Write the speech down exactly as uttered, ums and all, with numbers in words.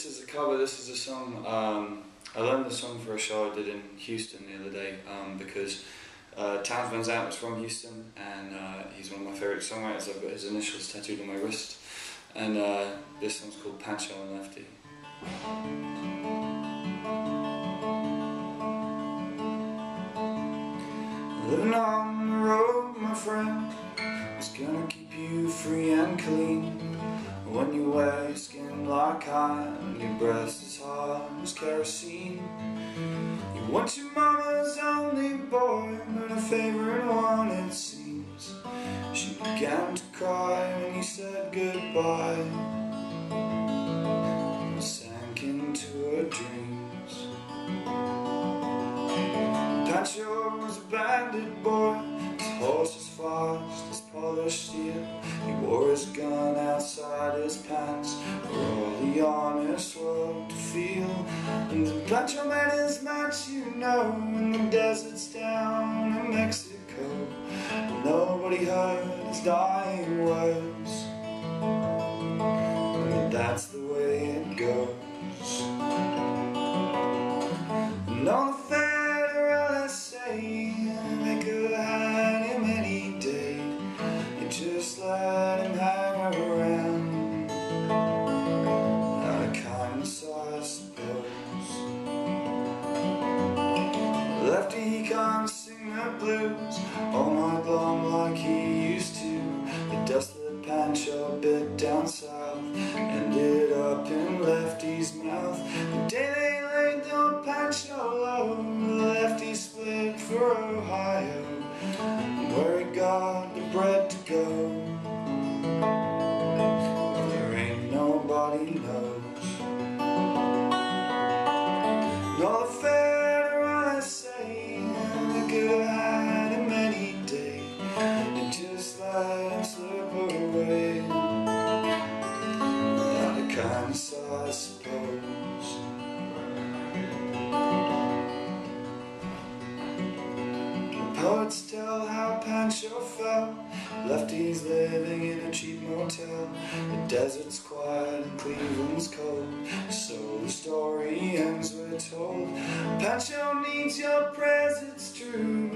this is a cover. This is a song. Um, I learned the song for a show I did in Houston the other day um, because uh, Townes Van Zandt was from Houston, and uh, he's one of my favourite songwriters. I've got his initials tattooed on my wrist, and uh, this song's called Pancho and Lefty. Living on the road, my friend, is gonna keep you free and clean. When you wear your skin like iron, your breast is hard as kerosene. You want your mama's only boy, but her favourite one it seems. She began to cry when you said goodbye and sank into her dreams. Pancho was a bandit boy, his horse was fast as polished steel. He wore his gun outside his pants for all the honest world to feel. And the Pancho man is much, you know, in the deserts down in Mexico. Nobody heard his dying words, and that's the way it goes. And all the federalists say they could hide him any day. You just let him hang around out of kindness, I suppose. Lefty, he can't sing the blues all night long like he used to. The dust that Pancho bit down south ended up in Lefty's mouth. The day they laid the Pancho low, Lefty split for Ohio, where he got the bread to go. There ain't nobody knows. And all the federalists say they could hide him any day and just let him slip away. Not the kindness, I suppose. Poets tell how Pancho felt. Lefty's living in a cheap motel. The desert's quiet and Cleveland's cold. So the story ends, we're told. Pancho needs your prayers, it's true,